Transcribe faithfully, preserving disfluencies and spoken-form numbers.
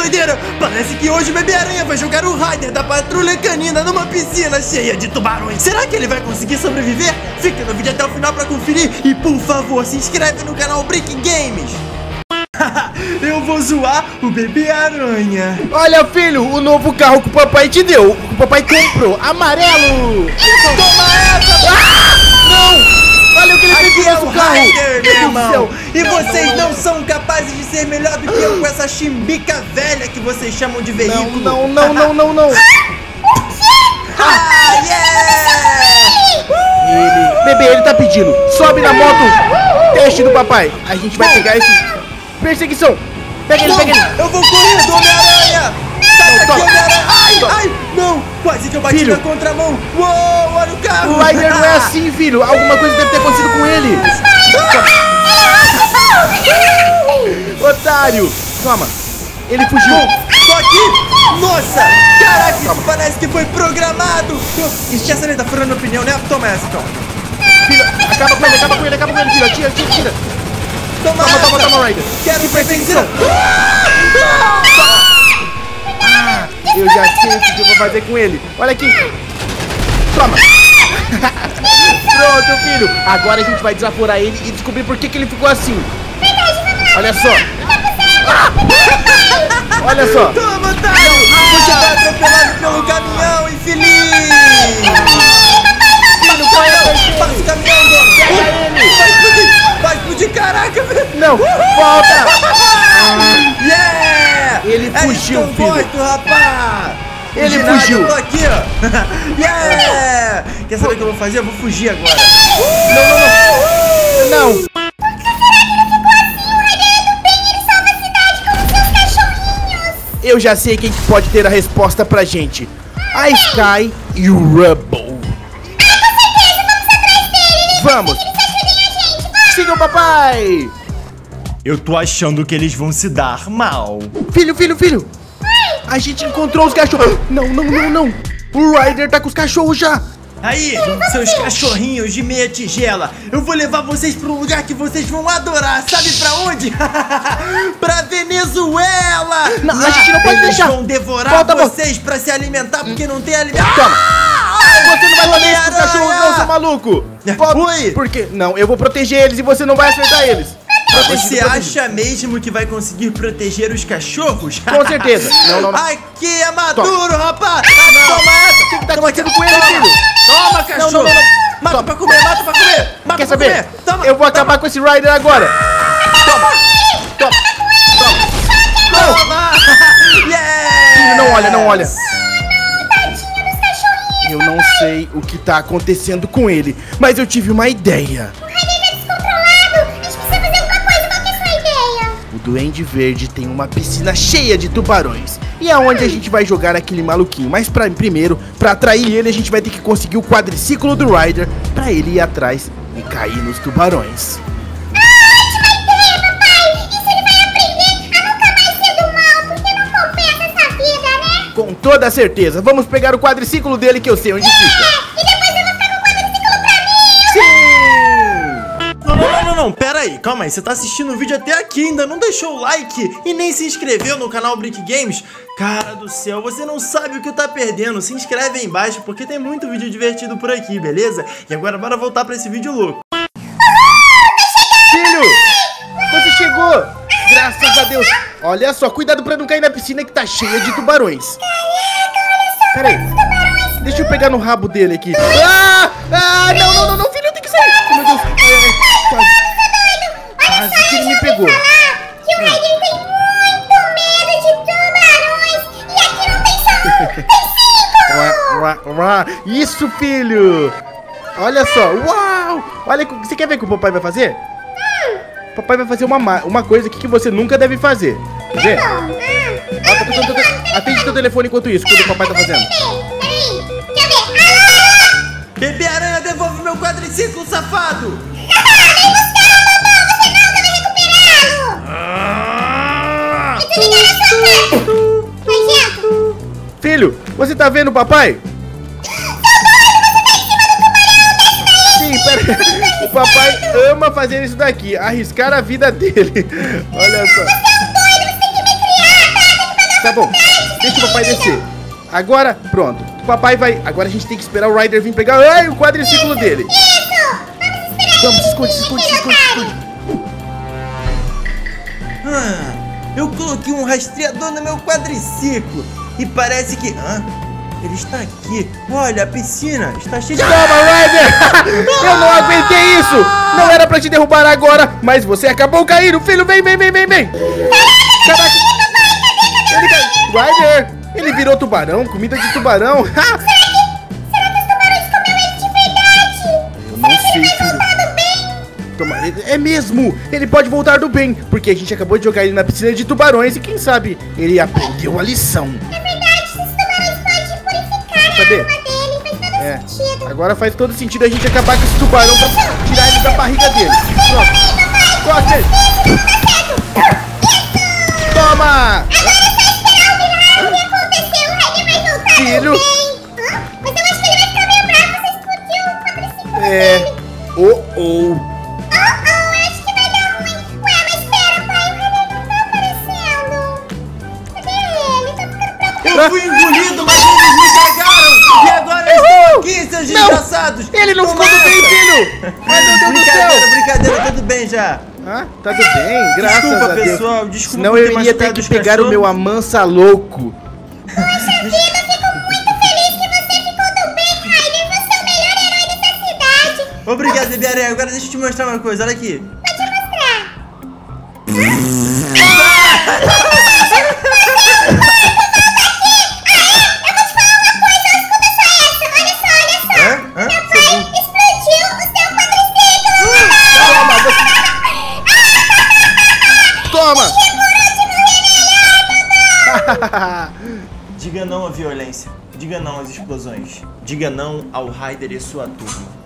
doideira! Parece que hoje o Bebê-Aranha vai jogar o Ryder da Patrulha Canina numa piscina cheia de tubarões. Será que ele vai conseguir sobreviver? Fica no vídeo até o final pra conferir. E por favor, se inscreve no canal Brick Games. Eu vou zoar o Bebê-Aranha. Olha, filho, o novo carro que o papai te deu. O papai comprou, amarelo. Toma essa! Ah! Não! Olha o que ele fez Aqui com é o o nosso carro. Ryder, meu irmão. E Não, vocês não, não, não. são capazes de ser melhor do que eu com essa chimbica velha que vocês chamam de veículo. Não, não, não, não, não. Ah, yeah! Ele, bebê, ele tá pedindo. Sobe na moto. Teste do papai. A gente vai pegar esse... Perseguição. Pega ele, Não, pega ele. eu vou correr do Homem-Aranha. Sai Não, daqui, toma. Homem-Aranha. Ai, Toma. ai, não. Quase que eu bati Filho. na contramão. Uou, olha o carro. O Ryder não é assim, filho. Alguma coisa deve ter acontecido com ele. Otário. Toma. Ele fugiu. Tô aqui. Nossa, caraca, isso parece que foi programado. Esquece ali, tá furando opinião, né? Toma essa, então. Filho, acaba com ele, acaba com ele, acaba com ele, filho. Tira, tira, tira. Toma, Toma, essa. toma, toma, Ryder. Quero perseguição. Ah, eu já sei o que eu vou fazer com ele. Olha aqui. Toma. Pronto, filho. Agora a gente vai desaforar ele e descobrir por que, que ele ficou assim. Olha só. Ah! Olha só. Toma, otário. Você vai atropelado pelo caminhão, infeliz. Filho, qual é? Passa o caminhão, dono. Pega ele. Vai explodir. Vai explodir, caraca, velho. Não, volta. Yeah! Ele fugiu, é filho. Morto, rapaz! Ele De nada, fugiu. Eu tô aqui, ó. Yeah! Quer saber o que eu vou fazer? Eu vou fugir agora. Não, não, não. Não. Eu já sei quem que pode ter a resposta pra gente. A Sky e o Rubble. Vamos. Siga o papai. Eu tô achando que eles vão se dar mal. Filho, filho, filho. A gente encontrou os cachorros. Não, não, não, não. O Ryder tá com os cachorros já. Aí, seus cachorrinhos de meia tigela, eu vou levar vocês pra um lugar que vocês vão adorar. Sabe pra onde? Pra Venezuela! Não, Lá a gente não pode eles deixar. vão devorar Volta, volta. vocês pra se alimentar porque não tem alimento. Toma. Ah! Você não vai fazer isso com os Homem-Aranha! cachorros não, seu maluco. Volta. Oi. Por quê? Não, eu vou proteger eles e você não vai acertar eles. Protegido, Você protegido. acha mesmo que vai conseguir proteger os cachorros? Com certeza. Não, não, não. Aqui é maduro, rapaz! Não. Toma essa! O que que tá acontecendo com ele, filho? Toma, cachorro! Não, não, não, não. Mata Toma. pra comer, mata pra comer! Mata Quer pra saber? comer! Toma! Eu vou acabar com esse Ryder agora. Toma. Toma. Toma. Toma! Yeah! Filho, não olha, não olha. Eu não sei o que tá acontecendo com ele, mas eu tive uma ideia. O Duende Verde tem uma piscina cheia de tubarões. E é onde a gente vai jogar aquele maluquinho. Mas pra, primeiro, pra atrair ele, a gente vai ter que conseguir o quadriciclo do Ryder pra ele ir atrás e cair nos tubarões. Com toda certeza. Vamos pegar o quadriciclo dele que eu sei onde fica. Sim! Não, não, não, não, não, pera aí, calma aí, você tá assistindo o vídeo até aqui, ainda não deixou o like e nem se inscreveu no canal Brick Games? Cara do céu, você não sabe o que tá perdendo, se inscreve aí embaixo porque tem muito vídeo divertido por aqui, beleza? E agora bora voltar pra esse vídeo louco. Filho! Você chegou! Graças a Deus! Olha só, cuidado pra não cair na piscina que tá cheia de tubarões. Pera aí. Deixa eu pegar no rabo dele aqui. Ah! Ah! Não, não, não, não, filho, eu tenho que sair! Oh, meu Deus! Ai, ai, quase. Quase que ele me pegou. Que o Ryder tem muito medo de tubarões e aqui não tem só um, tem cinco! Uá, uá, uá. Isso, filho! Olha só! Uau! Olha, você quer ver o que o papai vai fazer? O papai vai fazer uma, ma- uma coisa aqui que você nunca deve fazer. Quer ver? Ah, tô tocando, tô tocando. Atende teu telefone enquanto isso, quando o papai tá fazendo. Peraí, quer ver? Bebê-Aranha, devolve meu quadriciclo, safado! Filho, você tá vendo o papai? Sim, pera. O papai ama fazer isso daqui, arriscar a vida dele. Olha só. Tá bom, deixa o papai descer. Agora, pronto. O papai vai... Agora a gente tem que esperar o Ryder vir pegar ai, o quadriciclo dele. Isso! Vamos esperar Vamos, ele se esconde, se vir, esconde, se aquele esconde, se otário. esconde. Ah, eu coloquei um rastreador no meu quadriciclo e parece que... Ah, ele está aqui. Olha, a piscina está cheia de... Toma, Ryder! Eu não aguentei isso! Não era pra te derrubar agora, mas você acabou caindo. Filho, vem, vem, vem, vem, vem. Caraca! Ele caiu. Ryder! Ele virou tubarão, comida de tubarão. Será que os tubarões comeu ele de verdade? Eu não sei, filho. Voltado bem? Toma, ele- é mesmo! Ele pode voltar do bem, porque a gente acabou de jogar ele na piscina de tubarões e quem sabe ele aprendeu a lição. É verdade, esses tubarões podem purificar Cadê? a alma dele. Faz todo É, sentido. agora faz todo sentido a gente acabar com esse tubarão pra tirar ele da barriga dele. Pronto. Corta ele. Toma! O que aconteceu? O Ryder vai voltar Filho. também. Hã? Mas eu acho que ele vai ficar meio bravo. Você explodiu o quadriciclo É. dele. Oh, oh. Oh, oh, eu acho que vai dar ruim. Ué, mas espera, pai. O Ryder não tá aparecendo. Cadê ele? Tá ficando preocupado. Eu fui engolido, mas eles me cagaram! E agora eu estou aqui, seus Não. desgraçados! Ele não ficou Toma do bem, essa. filho! Ai, meu Deus do céu! Brincadeira, brincadeira, tudo bem já. Ah, tá tudo bem, graças Desculpa, a Deus. pessoal, desculpa Senão por eu ter iria ter machucado que os pegar o cachorros. meu amansa louco. Poxa vida, fico muito feliz que você ficou do bem, Ryder. Você é o melhor herói dessa cidade. Obrigado, Bebê Aranha. Agora deixa eu te mostrar uma coisa, olha aqui. Pode mostrar. Olha só, olha só. Hã? Hã? Meu pai explodiu o seu quadriciclo. Toma, você... Toma! Diga não à violência. Diga não às explosões. Diga não ao Ryder e sua turma.